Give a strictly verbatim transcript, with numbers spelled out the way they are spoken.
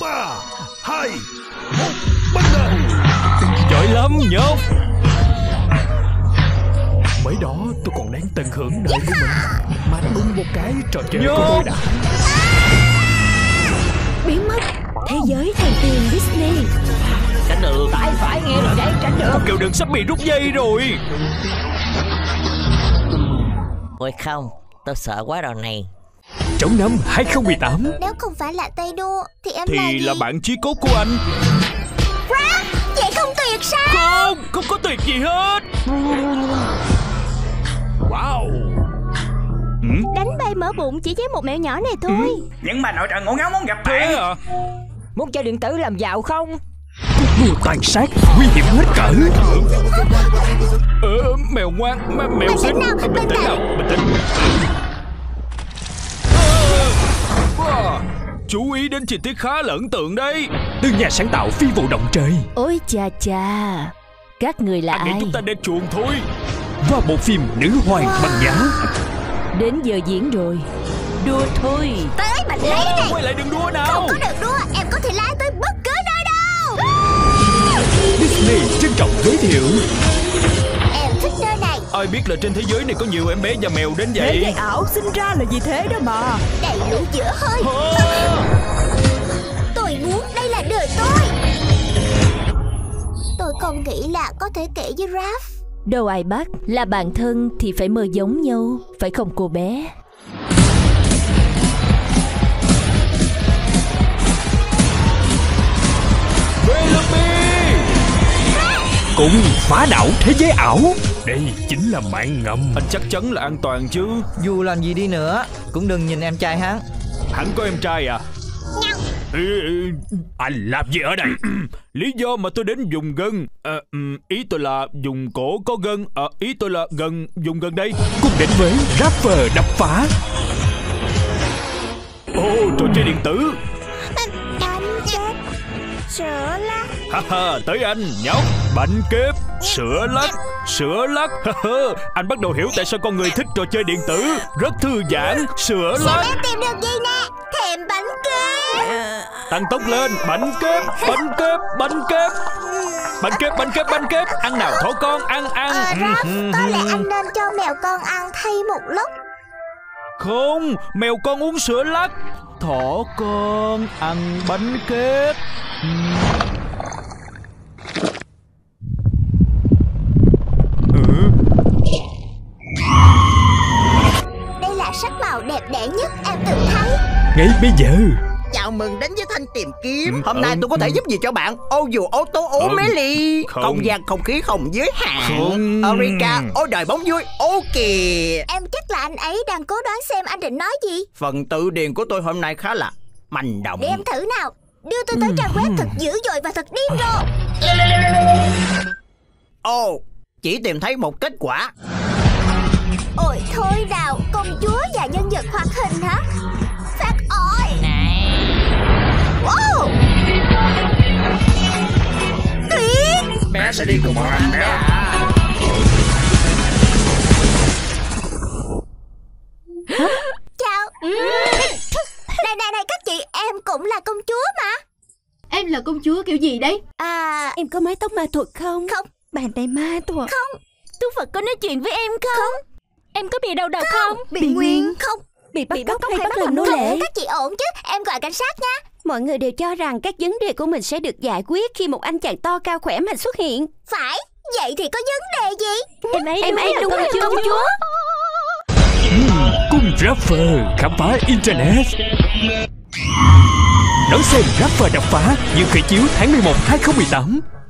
ba, hai, một, bắt đầu. Giỏi lắm nhóc. Mới đó tôi còn đang tận hưởng đời của mình, mà đùng một cái trò chơi Nhóc. của tôi đã biến mất. Thế giới thần tiên Disney. Tránh được. Phải phải nghe rồi đấy, tránh được. Con kêu đừng sắp bị rút dây rồi. Ôi không, tôi sợ quá rồi này. Trong năm hai không một tám. Nếu không phải là tay đua thì em là Thì gì? là bạn chí cốt của anh. Rap, vậy không tuyệt sao? Không, không có tuyệt gì hết. Wow. Ừ? Đánh bay mỡ bụng chỉ với một mẹo nhỏ này thôi. Ừ? Nhưng mà nội trợ ngổ ngáo muốn gặp Thế bạn. à? Muốn chơi điện tử làm giàu không? Đua tàn sát, nguy hiểm hết cỡ. Ờ, mèo ngoan, mèo Bình xinh. tĩnh nào, Bình bình tĩnh tĩnh. nào, bình tĩnh. Wow, chú ý đến chi tiết khá là ấn tượng đấy. Từ nhà sáng tạo phi vụ động trời. Ôi chà chà, các người là Anh nghĩ ai? chúng ta nên chuồn thôi. Và bộ phim Nữ Hoàng bằng giá. Đến giờ diễn rồi. Đua thôi. Tới mình lấy này. Quay lại đừng đua nào. Không có được đua, em có thể lái tới bất cứ nơi đâu. Disney trân trọng giới thiệu. Em thích nơi này, Ai biết là trên thế giới này có nhiều em bé và mèo đến vậy. ảo sinh ra là gì thế đó mà. đầy lũ giữa hơi. À, Tôi muốn đây là đời tôi. Tôi không nghĩ là có thể kể với Raph. Đâu ai bắt, là bạn thân thì phải mơ giống nhau, phải không cô bé? Bellamy. Cùng phá đảo thế giới ảo. Đây chính là mạng ngầm. Anh chắc chắn là an toàn chứ. Dù làm gì đi nữa, cũng đừng nhìn em trai hắn. Hắn có em trai à? Ê, ê, anh làm gì ở đây? Lý do mà tôi đến dùng gân à, ý tôi là dùng cổ có gân à, ý tôi là gần dùng gần đây. Cùng đến với rapper đập phá. Ồ, trò chơi điện tử. Bánh chết, sữa lắc. Haha, tới anh nhóc. Bánh kép, sữa lắc, sữa lắc. Anh bắt đầu hiểu tại sao con người thích trò chơi điện tử. Rất thư giãn. Sữa Xem lắc. em tìm được gì nè. Thèm bánh kép. Tăng tốc lên. Bánh kép, bánh kép, bánh kép. Bánh kép, bánh kép, bánh kép. Ăn nào thỏ con, ăn ăn. Ờ Raph, có lẽ anh nên cho mèo con ăn thay một lúc. Không, mèo con uống sữa lắc. Thỏ con ăn bánh kép. Đây là sắc màu đẹp đẽ nhất em từng thấy. Ngay bây giờ. Chào mừng đến với Thanh tìm kiếm. Ừ, Hôm nay ừ, tôi có thể ừ. giúp gì cho bạn? Ô dù ô tô ô Không. mé ly. Không. Không gian không khí không giới hạn. Không. Erika, ô đời bóng vui. Ô kìa. Em chắc là anh ấy đang cố đoán xem anh định nói gì. Phần tự điền của tôi hôm nay khá là manh động. Để em thử nào. Đưa tôi tới trang web thật dữ dội và thật điên rồ. Ồ, chỉ tìm thấy một kết quả. Ôi thôi nào, công chúa và nhân vật hoạt hình hả? Phát ơi. Wow. Tuyệt. Bé sẽ đi cùng bọn anh bé. Chào. Này này này các chị, em cũng là công chúa mà. Em là công chúa kiểu gì đấy? À, Em có mái tóc ma thuật không? không, Bàn tay ma thuật. không, Tú Phật có nói chuyện với em không? Em có bị đau đầu không? bị nguyên không. Bị bắt Bị cóc hay hay bắt làm nô không, lệ? các chị ổn chứ, em gọi cảnh sát nha. Mọi người đều cho rằng các vấn đề của mình sẽ được giải quyết khi một anh chàng to cao khỏe mạnh xuất hiện. Phải, vậy thì có vấn đề gì? Em ấy em ấy đúng là công chúa. Cùng rapper khám phá internet. Đón xem rapper đập phá dự khởi chiếu tháng mười một hai không một tám.